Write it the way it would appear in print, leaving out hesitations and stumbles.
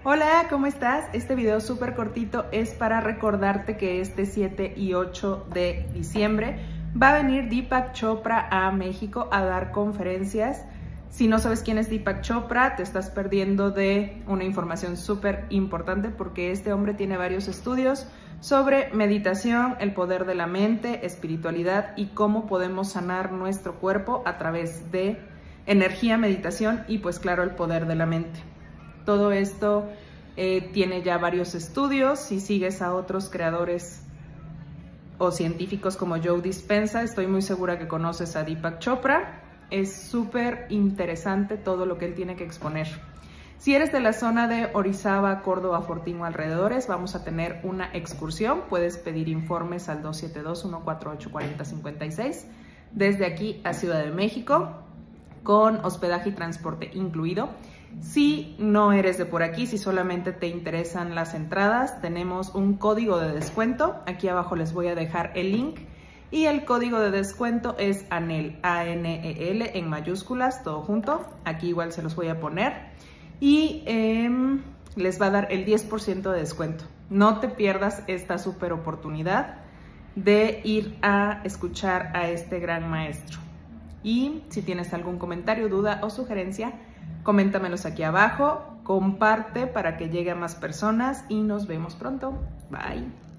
Hola, ¿cómo estás? Este video súper cortito es para recordarte que este 7 y 8 de diciembre va a venir Deepak Chopra a México a dar conferencias. Si no sabes quién es Deepak Chopra, te estás perdiendo de una información súper importante porque este hombre tiene varios estudios sobre meditación, el poder de la mente, espiritualidad y cómo podemos sanar nuestro cuerpo a través de energía, meditación y pues claro, el poder de la mente. Todo esto tiene ya varios estudios. Si sigues a otros creadores o científicos como Joe Dispenza, estoy muy segura que conoces a Deepak Chopra. Es súper interesante todo lo que él tiene que exponer. Si eres de la zona de Orizaba, Córdoba, Fortín o alrededores, vamos a tener una excursión. Puedes pedir informes al 272-148-4056 desde aquí a Ciudad de México, con hospedaje y transporte incluido. Si no eres de por aquí, si solamente te interesan las entradas, tenemos un código de descuento. Aquí abajo les voy a dejar el link y el código de descuento es ANEL, A-N-E-L en mayúsculas, todo junto. Aquí igual se los voy a poner y les va a dar el 10% de descuento. No te pierdas esta súper oportunidad de ir a escuchar a este gran maestro. Y si tienes algún comentario, duda o sugerencia, coméntamelos aquí abajo, comparte para que llegue a más personas y nos vemos pronto. Bye.